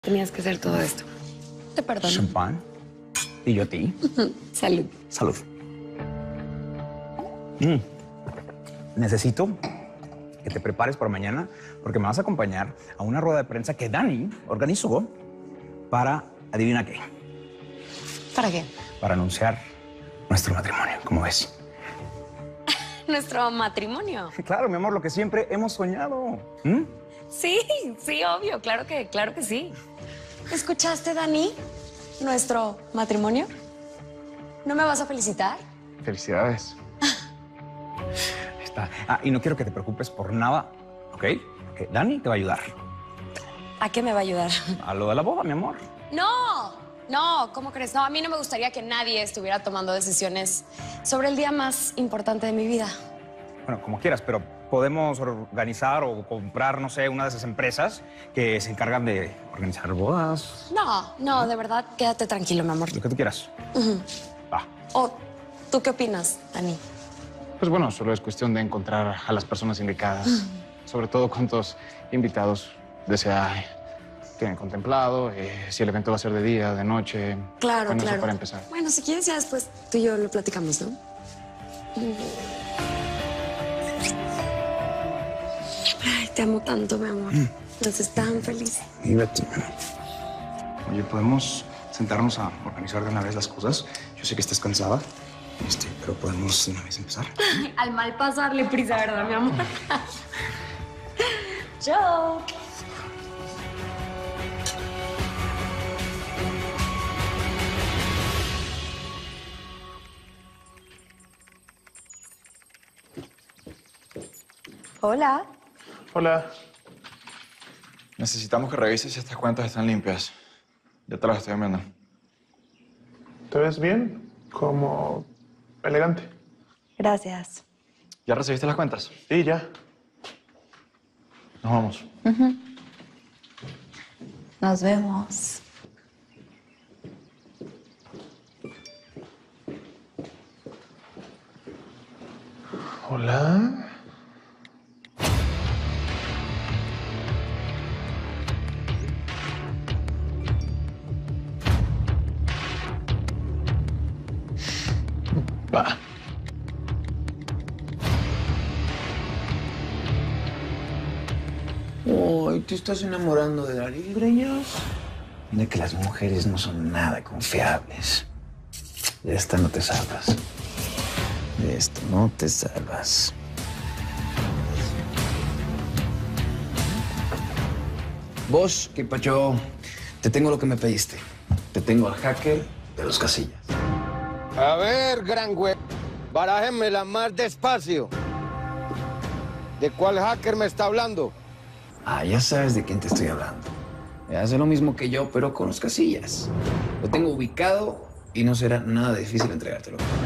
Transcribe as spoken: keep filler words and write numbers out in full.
tenías que hacer todo esto. Te perdono. Champán. Y yo a ti. Salud. Salud. Mm. Necesito que te prepares para mañana porque me vas a acompañar a una rueda de prensa que Dani organizó para, adivina qué. ¿Para qué? Para anunciar nuestro matrimonio, ¿cómo ves? Nuestro matrimonio. Claro, mi amor, lo que siempre hemos soñado. ¿Mm? Sí, sí, obvio, claro que, claro que sí. ¿Escuchaste, Dani? Nuestro matrimonio. ¿No me vas a felicitar? Felicidades. Está. Ah, y no quiero que te preocupes por nada, ¿ok? Que Dani te va a ayudar. ¿A qué me va a ayudar? A lo de la boda, mi amor. No, no, ¿cómo crees? No, a mí no me gustaría que nadie estuviera tomando decisiones sobre el día más importante de mi vida. Bueno, como quieras, pero podemos organizar o comprar, no sé, una de esas empresas que se encargan de organizar bodas. No, no, de verdad, quédate tranquilo, mi amor. Lo que tú quieras. Uh-huh. Va. ¿O tú qué opinas, Dani? Pues bueno, solo es cuestión de encontrar a las personas indicadas. Sobre todo cuántos invitados desea tienen contemplado, eh, si el evento va a ser de día, de noche. Claro, bueno, claro. Eso para empezar. Bueno, si quieres ya después tú y yo lo platicamos, ¿no? Ay, te amo tanto, mi amor. Me haces tan feliz. Y Betty. Oye, ¿podemos sentarnos a organizar de una vez las cosas? Yo sé que estás cansada, este, pero podemos de una vez empezar. Al mal paso darle prisa, ¿verdad, mi amor? Chao. Hola. Hola. Necesitamos que revises si estas cuentas están limpias. Ya te las estoy enviando. ¿Te ves bien? Como elegante. Gracias. ¿Ya recibiste las cuentas? Sí, ya. Nos vamos. Uh-huh. Nos vemos. Hola. Va. Ay, ¿te estás enamorando de Daryl, Greñas? Mira que las mujeres no son nada confiables. De esta no te salvas. De esto no te salvas. Vos, ¿qué pacho? Te tengo lo que me pediste. Te tengo al hacker de los Casillas. A ver, gran güey, barájenmela más despacio. ¿De cuál hacker me está hablando? Ah, ya sabes de quién te estoy hablando. Hace lo mismo que yo, pero con los Casillas. Lo tengo ubicado y no será nada difícil entregártelo.